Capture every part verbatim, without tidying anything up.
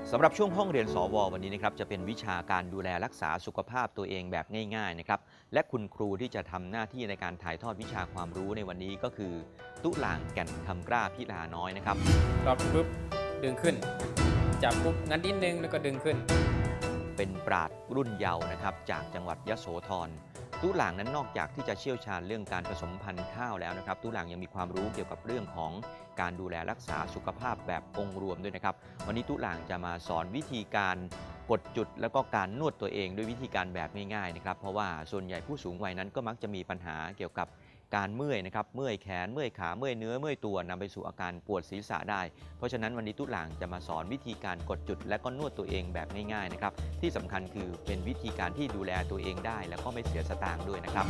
สำหรับช่วงห้องเรียนสววันนี้นะครับจะเป็นวิชาการดูแลรักษาสุขภาพตัวเองแบบง่ายๆนะครับและคุณครูที่จะทำหน้าที่ในการถ่ายทอดวิชาความรู้ในวันนี้ก็คือตุลางแก่นคำกล้าพิลาน้อยนะครับรอบปุ๊บดึงขึ้นจับปุ๊บงั้นนิดนึงแล้วก็ดึงขึ้นเป็นปราชญ์รุ่นเยาว์นะครับจากจังหวัดยโสธรตุลางนั้นนอกจากที่จะเชี่ยวชาญเรื่องการผสมพันธุ์ข้าวแล้วนะครับตุลางยังมีความรู้เกี่ยวกับเรื่องของการดูแลรักษาสุขภาพแบบองค์รวมด้วยนะครับวันนี้ตุลางจะมาสอนวิธีการกดจุดแล้วก็การนวดตัวเองด้วยวิธีการแบบง่ายๆนะครับเพราะว่าส่วนใหญ่ผู้สูงวัยนั้นก็มักจะมีปัญหาเกี่ยวกับการเมื่อยนะครับเมื่อยแขนเมื่อยขาเมื่อยเนื้อเมื่อยตัวนำไปสู่อาการปวดศีรษะได้เพราะฉะนั้นวันนี้ตุลางจะมาสอนวิธีการกดจุดและก็นวดตัวเองแบบง่ายๆนะครับที่สำคัญคือเป็นวิธีการที่ดูแลตัวเองได้แล้วก็ไม่เสียสตางค์ด้วยนะครับ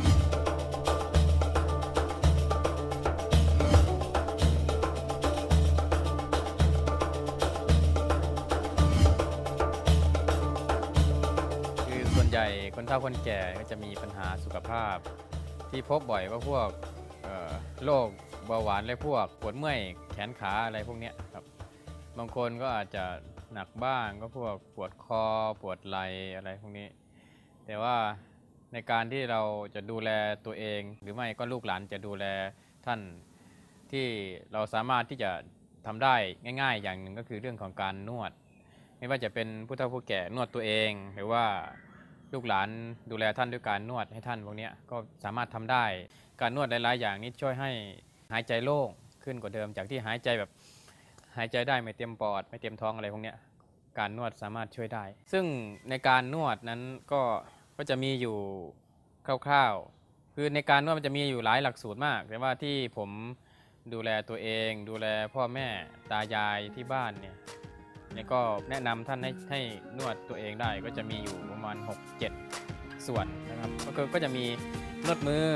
คือส่วนใหญ่คนเฒ่าคนแก่ก็จะมีปัญหาสุขภาพที่พบบ่อยก็พวกโรคเบาหวานและพวกปวดเมื่อยแขนขาอะไรพวกนี้ครับบางคนก็อาจจะหนักบ้างก็พวกปวดคอปวดไหล่อะไรพวกนี้แต่ว่าในการที่เราจะดูแลตัวเองหรือไม่ก็ลูกหลานจะดูแลท่านที่เราสามารถที่จะทำได้ง่ายๆอย่างหนึ่งก็คือเรื่องของการนวดไม่ว่าจะเป็นผู้เฒ่าผู้แก่นวดตัวเองหรือว่าลูกหลานดูแลท่านด้วยการนวดให้ท่านพวกนี้ก็สามารถทำได้การนวดหลายๆอย่างนี้ช่วยให้หายใจโล่งขึ้นกว่าเดิมจากที่หายใจแบบหายใจได้ไม่เต็มปอดไม่เต็มท้องอะไรพวกนี้การนวดสามารถช่วยได้ซึ่งในการนวดนั้นก็ก็จะมีอยู่คร่าวๆคือในการนวดมันจะมีอยู่หลายหลักสูตรมากแต่ว่าที่ผมดูแลตัวเองดูแลพ่อแม่ตายายที่บ้านเนี่ยนี่ก็แนะนำท่านให้ให้นวดตัวเองได้ก็จะมีอยู่ประมาณ หกเจ็ด ส่วนนะครับก็คือก็จะมีนวดมื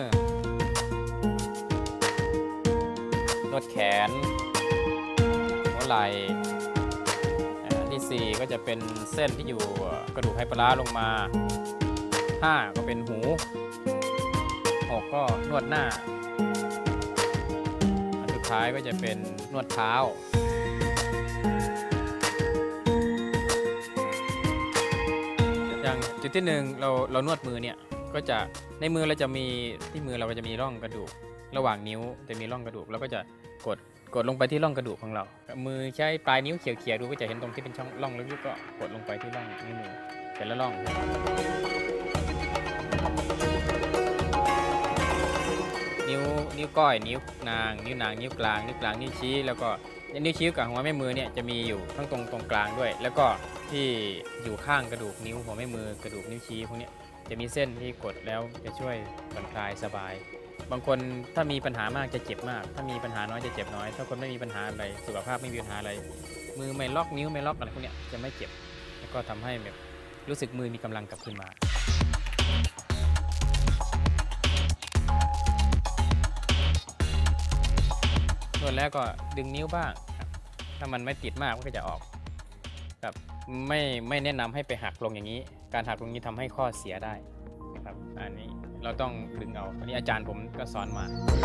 อนวดแขนหัวไหล่อันที่สี่ก็จะเป็นเส้นที่อยู่กระดูกไหปลาร้าลงมาห้าก็เป็นหูหกก็นวดหน้าอันสุดท้ายก็จะเป็นนวดเท้าอย่างจุดที่หนึ่งเราเรานวดมือเนี่ยก็จะในมือเราจะมีที่มือเราก็จะมีร่องกระดูกระหว่างนิ้วจะมีร่องกระดูกเราก็จะกดกดลงไปที่ร่องกระดูกของเรามือใช้ปลายนิ้วเขี่ยๆดูก็จะเห็นตรงที่เป็นช่องร่องลึกๆก็กดลงไปที่ร่องนิ้วมือแต่ละร่องนิ้วนิ้วก้อยนิ้วนางนิ้วนางนิ้วกลางนิ้วกลางนิ้วชี้แล้วก็นิ้วชี้กับหัวแม่มือเนี่ยจะมีอยู่ทั้งตรงตรงกลางด้วยแล้วก็ที่อยู่ข้างกระดูกนิ้วหัวแม่มือกระดูกนิ้วชี้พวกนี้จะมีเส้นที่กดแล้วจะช่วยผ่อนคลายสบายบางคนถ้ามีปัญหามากจะเจ็บมากถ้ามีปัญหาน้อยจะเจ็บน้อยถ้าคนไม่มีปัญหาอะไรสุขภาพไม่มีปัญหาอะไรมือไม่ล็อกนิ้วไม่ล็อกอะไรพวกนี้จะไม่เจ็บแล้วก็ทำให้แบบรู้สึกมือมีกำลังกลับขึ้นมานวดแล้วก็ดึงนิ้วบ้างถ้ามันไม่ติดมากก็จะออกแบบไม่ไม่แนะนำให้ไปหักลงอย่างนี้การหักลงนี้ทำให้ข้อเสียได้ครับอันนี้เราต้องดึงเอาอันนี้อาจารย์ผมก็สอนมา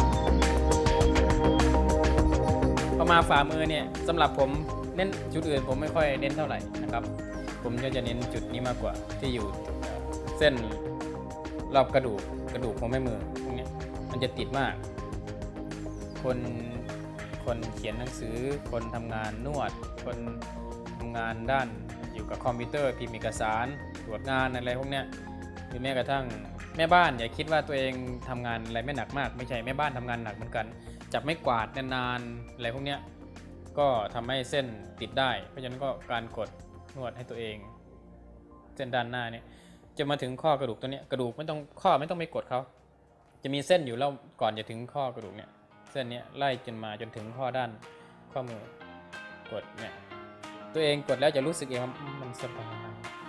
พอมาฝ่ามือเนี่ยสำหรับผมเน้นจุดอื่นผมไม่ค่อยเน้นเท่าไหร่นะครับผมก็จะเน้นจุดนี้มากกว่าที่อยู่เส้นรอบกระดูกกระดูกของแม่มือตรงนี้มันจะติดมากคนคนเขียนหนังสือคนทำงานนวดคนทำงานด้านอยู่กับคอมพิวเตอร์พิมพ์เอกสารตรวจงานอะไรพวกนี้หรือแม้กระทั่งแม่บ้านอย่าคิดว่าตัวเองทำงานอะไรไม่หนักมากไม่ใช่แม่บ้านทำงานหนักเหมือนกันจับไม่กวาดนานๆอะไรพวกนี้ก็ทำให้เส้นติดได้เพราะฉะนั้นก็การกดนวดให้ตัวเองเส้นด้านหน้าเนี่ยจะมาถึงข้อกระดูกตัวนี้กระดูกไม่ต้องข้อไม่ต้องไปกดเขาจะมีเส้นอยู่แล้วก่อนจะถึงข้อกระดูกเนี่ยเส้นนี้ไล่จนมาจนถึงข้อด้านข้อมือกดเนี่ยตัวเองกดแล้วจะรู้สึกเองว่ามันสบาย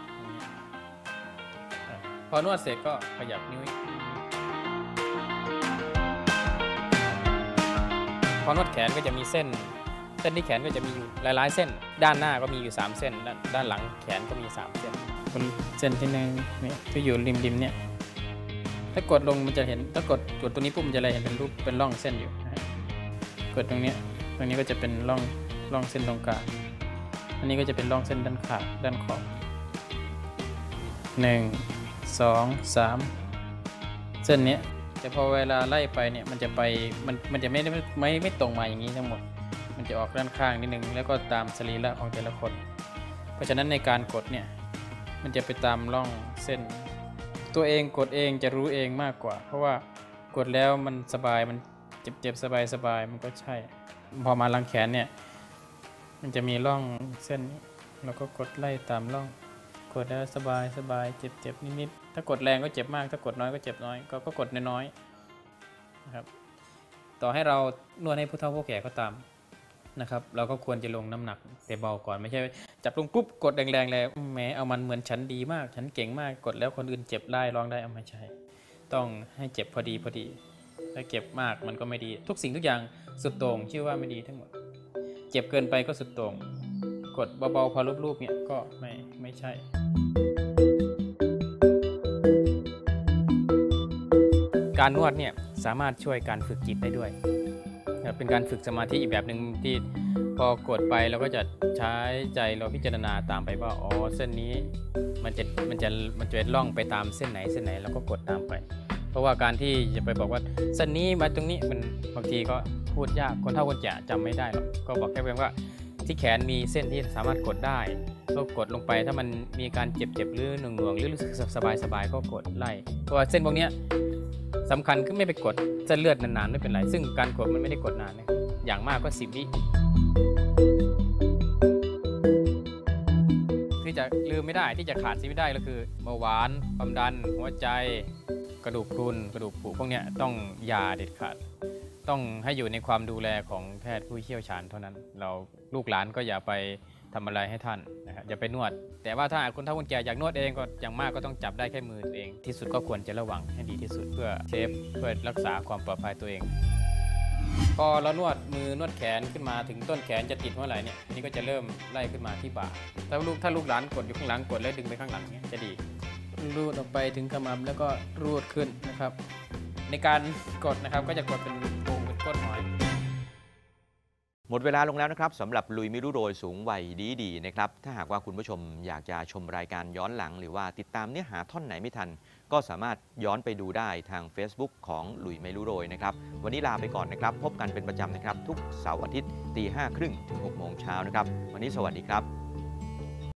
พอนวดเสร็จก็ขยับนิ้วพอนวดแขนก็จะมีเส้นเส้นที่แขนก็จะมีอยู่หลายๆเส้นด้านหน้าก็มีอยู่สามเส้นด้านด้านหลังแขนก็มีสามเส้นคนเส้นที่หนึ่งเนี่ยที่อยู่ริมริมเนี่ยถ้ากดลงมันจะเห็นถ้ากดกดตัวนี้ปุ๊บมันจะเลยเห็นเป็นรูปเป็นร่องเส้นอยู่กดตรงนี้ตรงนี้ก็จะเป็นร่องร่องเส้นตรงกลางอันนี้ก็จะเป็นร่องเส้นด้านขาด้านขอบหนึ่ง สอง สามเส้นนี้แต่พอเวลาไล่ไปเนี่ยมันจะไปมันมันจะไม่ไม่ไม่ไม่ตรงมาอย่างนี้ทั้งหมดมันจะออกด้านข้างนิดนึงแล้วก็ตามสรีระของแต่ละคนเพราะฉะนั้นในการกดเนี่ยมันจะไปตามร่องเส้นตัวเองกดเองจะรู้เองมากกว่าเพราะว่ากดแล้วมันสบายมันเจ็บเจ็บสบายสบายมันก็ใช่พอมาลังแขนเนี่ยมันจะมีร่องเส้นนี้เราก็กดไล่ตามร่องกดแล้วสบายสบายเจ็บเจ็บนิดๆถ้ากดแรงก็เจ็บมากถ้ากดน้อยก็เจ็บน้อยก็ก็กดน้อยๆนะครับต่อให้เรานวดให้ผู้เฒ่าผู้แก่ก็ตามนะครับเราก็ควรจะลงน้ำหนักแต่เบาก่อนไม่ใช่จับลงปุ๊บกดแรงๆเลยแหมเอามันเหมือนฉันดีมากฉันเก่งมากกดแล้วคนอื่นเจ็บได้ร้องได้เอาไม่ใช่ต้องให้เจ็บพอดีพอดีถ้าเจ็บมากมันก็ไม่ดีทุกสิ่งทุกอย่างสุดโต่งชื่อว่าไม่ดีทั้งหมดเจ็บเกินไปก็สุดโต่งกดเบาๆพอรูปๆเนี่ยก็ไม่ไม่ใช่การนวดเนี่ยสามารถช่วยการฝึกจิตได้ด้วยเป็นการฝึกสมาธิอีกแบบหนึ่งที่พอกดไปเราก็จะใช้ใจเราพิจารณาตามไปว่าอ๋อเส้นนี้มันจะมันจะมันจะล่องไปตามเส้นไหนเส้นไหนเราก็กดตามไปเพราะว่าการที่จะไปบอกว่าเส้นนี้มาตรงนี้มันบางทีก็พูดยากคนเฒ่าคนแก่จำไม่ได้หรอกก็บอกแค่เพียงว่าที่แขนมีเส้นที่สามารถกดได้ก็กดลงไปถ้ามันมีการเจ็บๆหรือหน่วงๆหรือรู้สึกสบายๆก็กดไล่เพราะว่าเส้นพวกนี้สำคัญคือไม่ไปกดเส้นเลือดนานๆไม่เป็นไรซึ่งการกดมันไม่ได้กดนานนะอย่างมากก็สิบวิที่จะลืมไม่ได้ที่จะขาดสิ่งไม่ได้ก็คือเบาหวานความดันหัวใจกระดูกพรุนกระดูกผุพวกนี้ต้องยาเด็ดขาดต้องให้อยู่ในความดูแลของแพทย์ผู้เชี่ยวชาญเท่านั้นเราลูกหลานก็อย่าไปทำอะไรให้ท่านนะครับอย่าไปนวดแต่ว่าถ้าคนเฒ่าคนแก่อยากนวดเองก็อย่างมากก็ต้องจับได้แค่มือตัวเองที่สุดก็ควรจะระวังให้ดีที่สุดเพื่อเซฟเพื่อรักษาความปลอดภัยตัวเองพอเรานวดมือนวดแขนขึ้นมาถึงต้นแขนจะติดเมื่อไหร่เนี่ยนี่ก็จะเริ่มไล่ขึ้นมาที่บ่าถ้าลูกถ้าลูกหลานกดอยู่ข้างหลังกดแล้วดึงไปข้างหลังเนี่ยจะดีรูดออกไปถึงขมับแล้วก็รูดขึ้นนะครับในการกดนะครับก็จะกดเป็นโป่งเป็นก้นหอยหมดเวลาลงแล้วนะครับสำหรับลุยไม่รู้โรยสูงวัยดีดีนะครับถ้าหากว่าคุณผู้ชมอยากจะชมรายการย้อนหลังหรือว่าติดตามเนื้อหาท่อนไหนไม่ทันก็สามารถย้อนไปดูได้ทาง Facebook ของลุยไม่รู้โรยนะครับวันนี้ลาไปก่อนนะครับพบกันเป็นประจำนะครับทุกเสาร์อาทิตย์ตีห้าครึ่งถึงหกโมงเช้านะครับวันนี้สวัสดีครับ